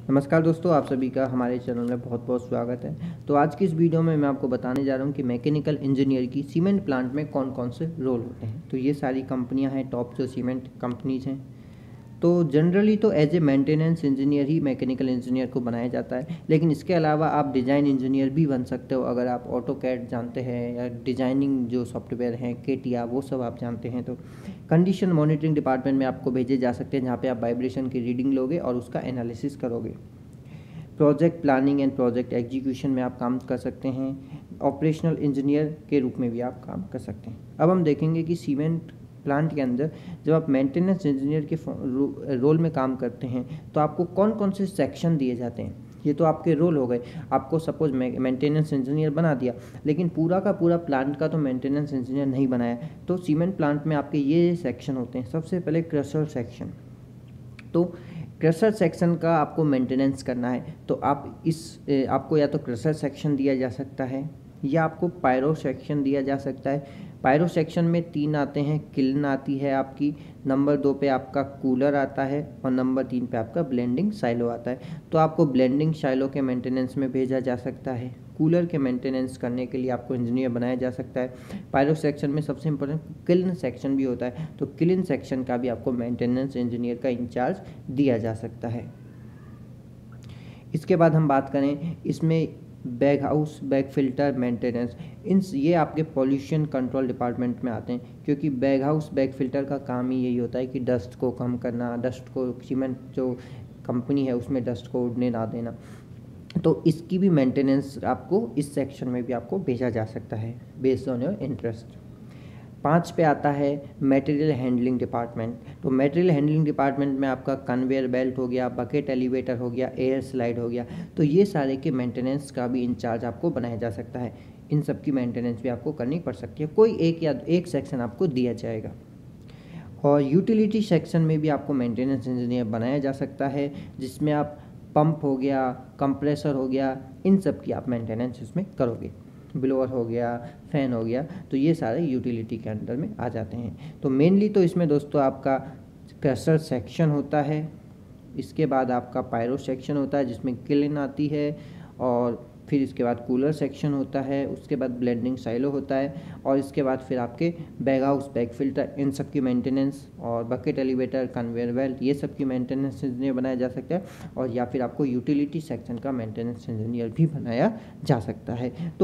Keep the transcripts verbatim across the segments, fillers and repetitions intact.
नमस्कार दोस्तों, आप सभी का हमारे चैनल में बहुत बहुत स्वागत है। तो आज की इस वीडियो में मैं आपको बताने जा रहा हूं कि मैकेनिकल इंजीनियर की सीमेंट प्लांट में कौन कौन से रोल होते हैं। तो ये सारी कंपनियां हैं, टॉप जो सीमेंट कंपनीज हैं। तो जनरली तो एज ए मेंटेनेंस इंजीनियर ही मैकेनिकल इंजीनियर को बनाया जाता है, लेकिन इसके अलावा आप डिज़ाइन इंजीनियर भी बन सकते हो अगर आप ऑटो कैड जानते हैं या डिज़ाइनिंग जो सॉफ्टवेयर हैं केटिया वो सब आप जानते हैं। तो कंडीशन मॉनिटरिंग डिपार्टमेंट में आपको भेजे जा सकते हैं, जहाँ पे आप वाइब्रेशन की रीडिंग लोगे और उसका एनालिसिस करोगे। Project planning and project execution में आप काम कर सकते हैं। ऑपरेशनल इंजीनियर के रूप में भी आप काम कर सकते हैं। अब हम देखेंगे कि सीमेंट प्लांट के अंदर जब आप मेंटेनेंस इंजीनियर के रोल में काम करते हैं तो आपको कौन कौन से सेक्शन दिए जाते हैं। ये तो आपके रोल हो गए। आपको सपोज मेंटेनेंस इंजीनियर बना दिया, लेकिन पूरा का पूरा प्लांट का तो मेंटेनेंस इंजीनियर नहीं बनाया। तो सीमेंट प्लांट में आपके ये सेक्शन होते हैं। सबसे पहले क्रशर सेक्शन। तो क्रशर सेक्शन का आपको मेंटेनेंस करना है तो आप इस आपको या तो क्रशर सेक्शन दिया जा सकता है या आपको पायरो सेक्शन दिया जा सकता है। पायरो सेक्शन में तीन आते हैं, किल्न आती है आपकी, नंबर दो पे आपका कूलर आता है और नंबर तीन पे आपका ब्लेंडिंग साइलो आता है। तो आपको ब्लेंडिंग साइलो के मेंटेनेंस में भेजा जा सकता है। कूलर के मेंटेनेंस करने के लिए आपको इंजीनियर बनाया जा सकता है। पायरो सेक्शन में सबसे इंपॉर्टेंट किल्न सेक्शन भी होता है, तो किल्न सेक्शन का भी आपको मेंटेनेंस इंजीनियर का इंचार्ज दिया जा सकता है। इसके बाद हम बात करें इसमें bag house, bag filter maintenance, इन ये आपके पॉल्यूशन कंट्रोल डिपार्टमेंट में आते हैं, क्योंकि बैग हाउस बैग फिल्टर का काम ही यही होता है कि डस्ट को कम करना, डस्ट को सीमेंट जो कंपनी है उसमें डस्ट को उड़ने ना देना। तो इसकी भी मेंटेनेंस आपको इस सेक्शन में भी आपको भेजा जा सकता है बेस्ड ऑन योर इंटरेस्ट। पाँच पे आता है मटेरियल हैंडलिंग डिपार्टमेंट। तो मटेरियल हैंडलिंग डिपार्टमेंट में आपका कन्वेयर बेल्ट हो गया, बकेट एलिवेटर हो गया, एयर स्लाइड हो गया। तो ये सारे के मेंटेनेंस का भी इंचार्ज आपको बनाया जा सकता है। इन सब की मेंटेनेंस भी आपको करनी पड़ सकती है। कोई एक या एक सेक्शन आपको दिया जाएगा। और यूटिलिटी सेक्शन में भी आपको मेंटेनेंस इंजीनियर बनाया जा सकता है, जिसमें आप पंप हो गया, कंप्रेसर हो गया, इन सब की आप मेंटेनेंस इसमें करोगे। ब्लोअर हो गया, फैन हो गया, तो ये सारे यूटिलिटी के अंडर में आ जाते हैं। तो मेनली तो इसमें दोस्तों आपका क्रशर सेक्शन होता है, इसके बाद आपका पायरो सेक्शन होता है जिसमें किल्न आती है, और फिर इसके बाद कूलर सेक्शन होता है, उसके बाद ब्लेंडिंग साइलो होता है, और इसके बाद फिर आपके बैग हाउस, बैग फिल्टर, इन सब की मेंटेनेंस, और बकेट एलिवेटर, कन्वेयर बेल्ट, ये सब की मेंटेनेंस इंजीनियर बनाया जा सकता है। और या फिर आपको यूटिलिटी सेक्शन का मेंटेनेंस इंजीनियर भी बनाया जा सकता है। तो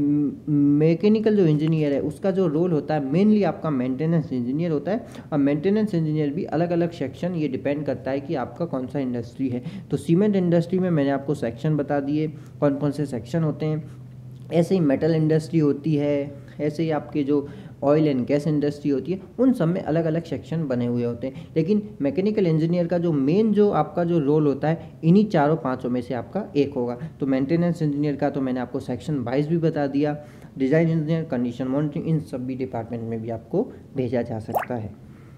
मैकेनिकल जो इंजीनियर है उसका जो रोल होता है मेनली आपका मेंटेनेंस इंजीनियर होता है। और मेंटेनेंस इंजीनियर भी अलग अलग सेक्शन, ये डिपेंड करता है कि आपका कौन सा इंडस्ट्री है। तो सीमेंट इंडस्ट्री में मैंने आपको सेक्शन बता दिए कौन कौन से सेक्शन होते हैं। ऐसे ही मेटल इंडस्ट्री होती है, ऐसे ही आपके जो ऑयल एंड गैस इंडस्ट्री होती है, उन सब में अलग अलग सेक्शन बने हुए होते हैं। लेकिन मैकेनिकल इंजीनियर का जो मेन जो आपका जो रोल होता है इन्हीं चारों पांचों में से आपका एक होगा। तो मेंटेनेंस इंजीनियर का तो मैंने आपको सेक्शन वाइज भी बता दिया। डिज़ाइन इंजीनियर, कंडीशन मॉनिटरिंग, इन सब भी डिपार्टमेंट में भी आपको भेजा जा सकता है।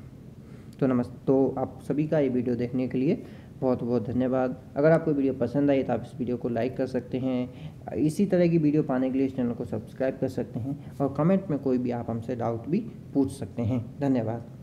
तो नमस्ते। तो आप सभी का ये वीडियो देखने के लिए बहुत बहुत धन्यवाद। अगर आपको वीडियो पसंद आई तो आप इस वीडियो को लाइक कर सकते हैं। इसी तरह की वीडियो पाने के लिए इस चैनल को सब्सक्राइब कर सकते हैं, और कमेंट में कोई भी आप हमसे डाउट भी पूछ सकते हैं। धन्यवाद।